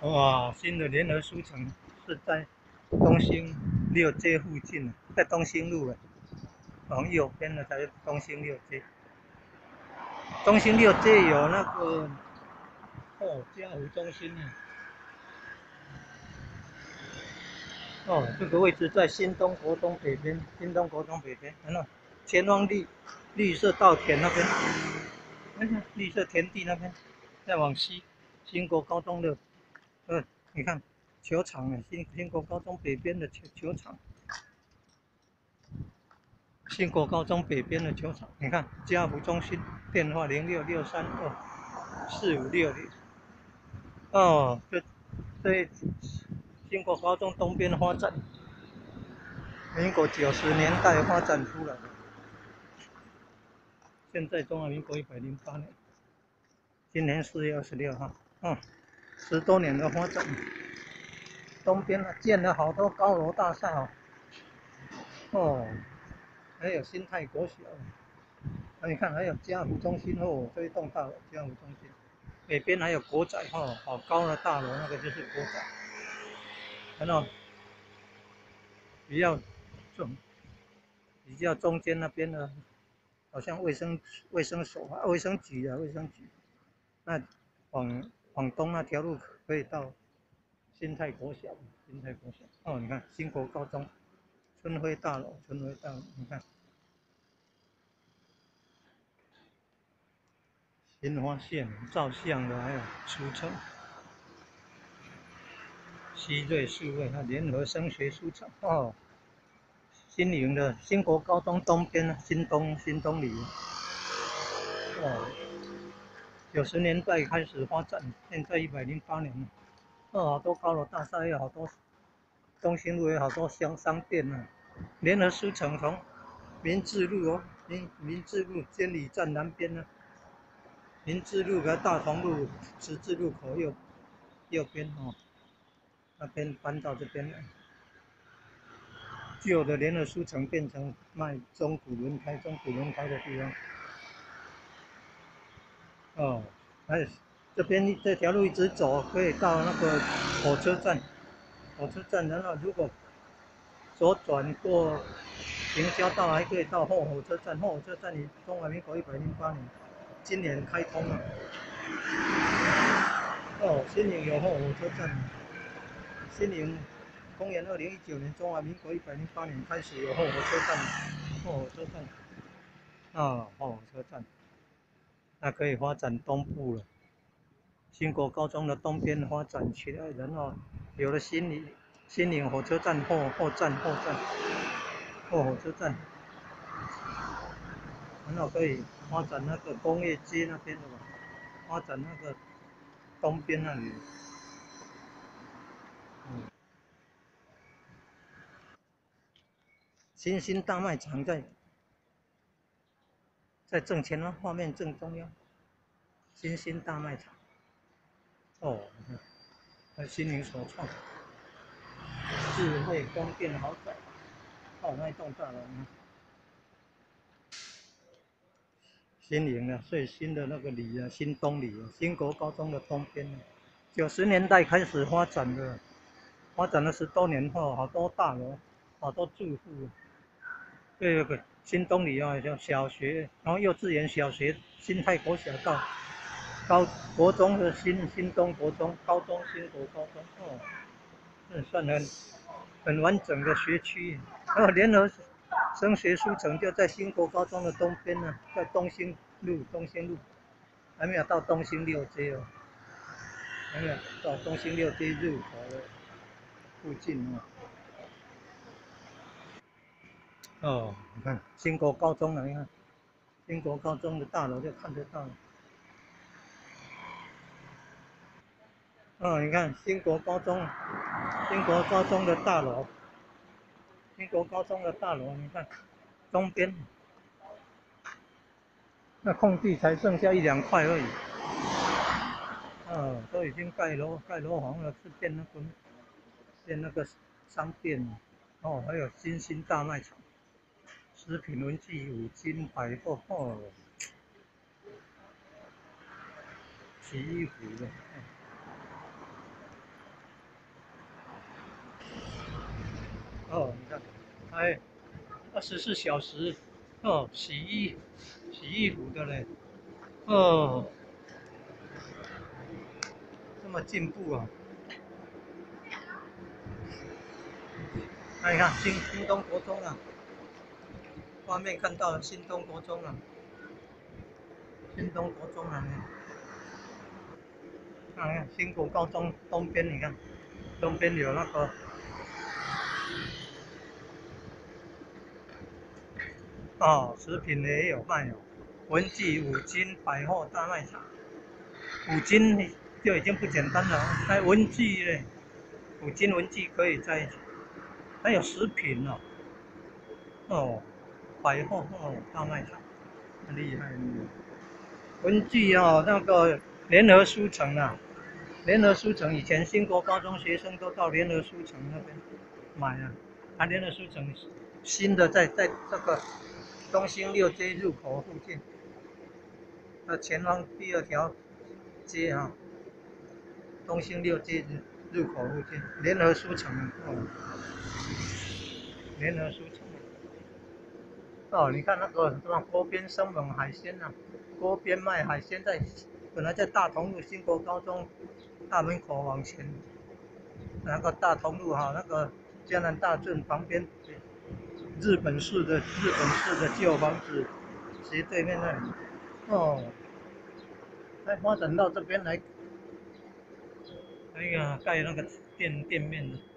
哇，新的联合书城是在东兴6街附近，在东兴路的，往右边的才是东兴6街。东兴6街有那个家福中心呢。这个位置在新东国中北边，新东国中北边，然后前方绿色稻田那边，那个绿色田地那边，再往西，新国高中的，你看球场呢，新国高中北边的球场，新国高中北边的球场，你看家福中心，电话0663245666。这新国高中东边发展，民国90年代发展出来的。现在中华民国108年，今年4月26号，10多年的发展。东边建了好多高楼大厦还有新泰国小，你看还有家福中心这一栋大楼家福中心，北边还有国仔好高的大楼，那个就是国仔，看到比较中间那边的，好像卫生所卫生局。那往东那条路可以到新泰国小，你看新国高中、春晖大楼，你看新华县照相的，还有书城、西瑞数位，联合升学书城新营的新国高中东边呢，新东里90年代开始发展，现在108年了。好多高楼大厦，有好多东兴路有好多商店呢。联合书城从民治路民治路监理站南边呢，民治路和大同路十字路口右边那边搬到这边来。旧的联合书城变成卖中古轮胎的地方。还有这边这条路一直走，可以到那个火车站，然后如果左转过平交道，还可以到后火车站。后火车站离中华民国108年，今年开通了。新营有后火车站。新营公元2019年，中华民国108年开始有后火车站。后火车站，那可以发展东部了。新国高中的东边发展起来，然后有了新营火车站后火车站，然后可以发展那个工业街那边的吧，发展那个东边那里。新兴大卖场在正前方，画面正中央。新兴大卖场，那新营首创智慧光电豪宅，那一栋大楼呢？新营的最新的那个里新东里新国高中的东边90年代开始发展了10多年后，好多大楼，好多住户。对，新东里像小学，然后幼稚园、小学，新泰国小到国中的新东国中，高中新国高中这算很完整的学区。联合升学书城就在新国高中的东边呢，在东兴路，还没有到东兴6街还没有到东兴6街入口的附近你看新国高中你看新国高中的大楼就看得到你看新国高中的大楼，你看东边那空地才剩下1、2块而已，都已经盖楼房了，是变那个商店还有新兴大卖场、食品文具、五金百货洗衣服的哦，你看，哎，24小时，哦，洗衣服的嘞，哦，这么进步啊！那你看新东国中啊，画面看到了新东国中啊，新东国中啊，看新国高中东边，你看东边有那个哦，食品也有卖哦，文具五金百货大卖场，五金就已经不简单了，还文具嘞，五金文具可以在一起，还有食品哦，哦，百货哦大卖场，很厉害。文具哦，那个联合书城啊，联合书城以前新国高中学生都到联合书城那边买啊，联合书城新的在这个东兴6街入口附近，前方第2条街啊，东兴6街入口附近，联合书城哦，联合书城哦，你看那个什么锅边生猛海鲜啊，锅边卖海鲜本来在大同路新国高中大门口往前，那个大同路哈，那个江南大镇旁边，日本式的旧房子，斜对面那里，哦，还发展到这边来，哎呀，盖那个店面的。